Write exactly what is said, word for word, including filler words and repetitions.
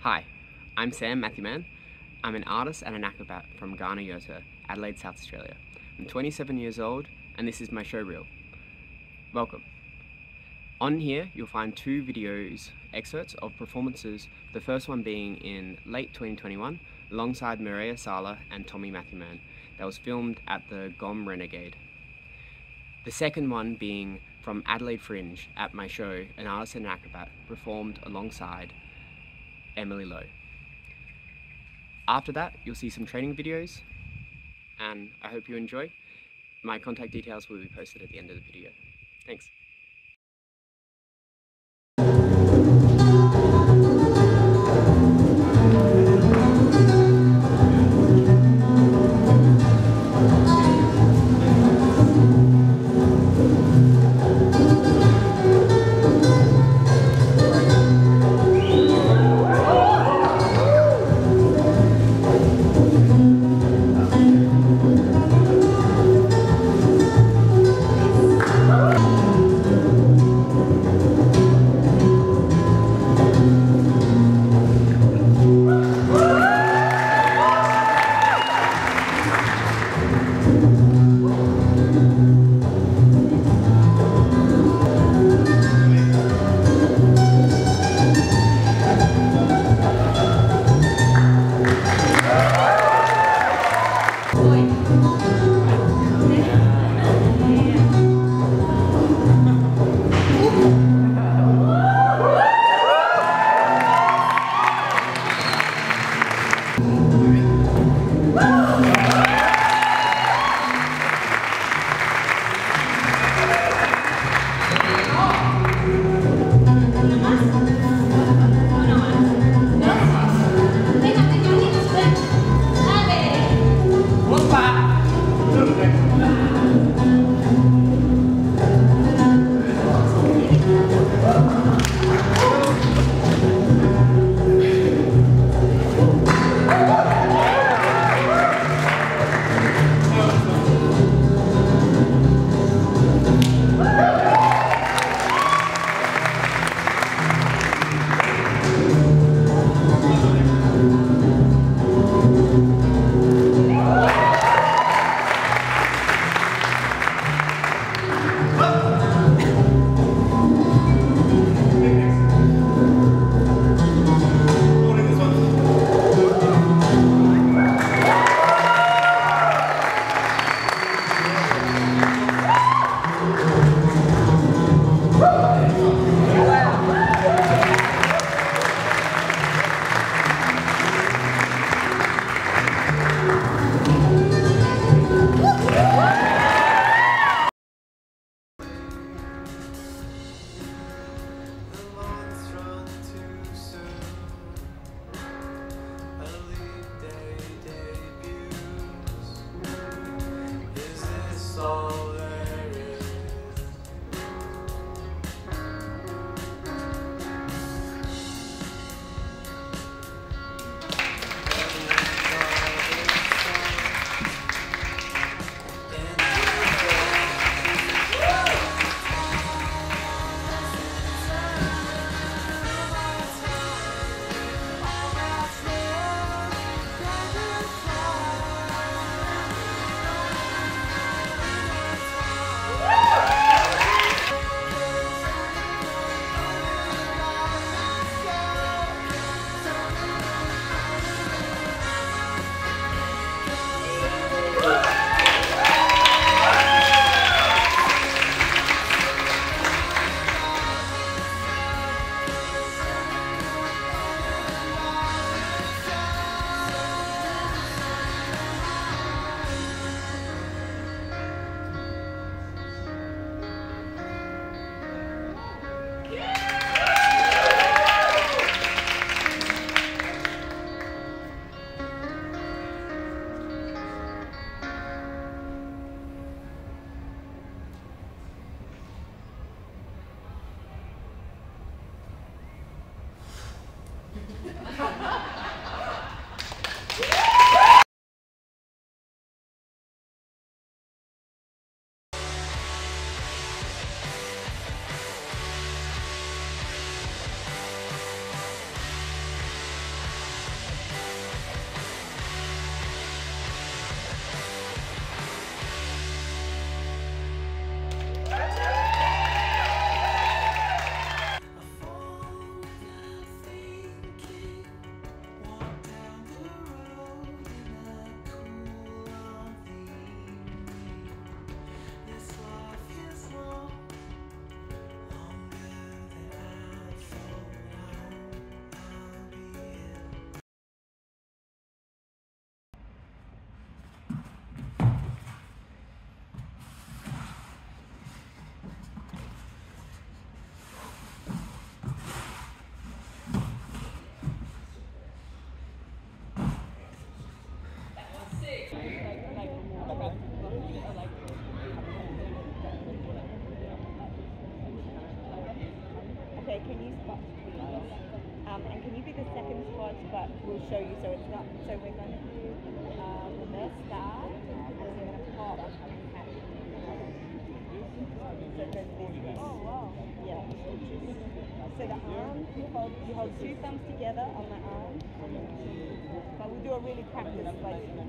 Hi, I'm Sam Matthewman. I'm an artist and an acrobat from Ghana, Yota, Adelaide, South Australia. I'm twenty-seven years old and this is my show reel. Welcome. On here you'll find two videos, excerpts of performances, the first one being in late twenty twenty-one alongside Mireia Sala and Tommy Matthewman that was filmed at the G O M Renegade. The second one being from Adelaide Fringe at my show, An Artist An Acrobat, performed alongside Emily Loe. After that, you'll see some training videos, and I hope you enjoy. My contact details will be posted at the end of the video. Thanks. but we'll show you so it's not. So we're going to do uh, reverse star, and then we're going to pop. So it goes this way. Oh wow! Yeah. So the arm, you hold, you hold two thumbs together on the arm, but we'll do a really practice like.